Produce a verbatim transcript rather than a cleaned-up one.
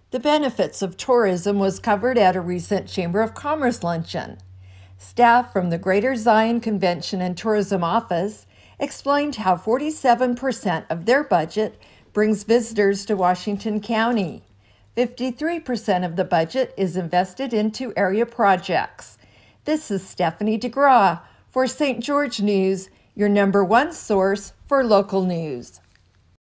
The benefits of tourism was covered at a recent Chamber of Commerce luncheon. Staff from the Greater Zion Convention and Tourism Office explained how forty-seven percent of their budget brings visitors to Washington County. fifty-three percent of the budget is invested into area projects. This is Stephanie DeGraw for Saint George News, your number one source for local news.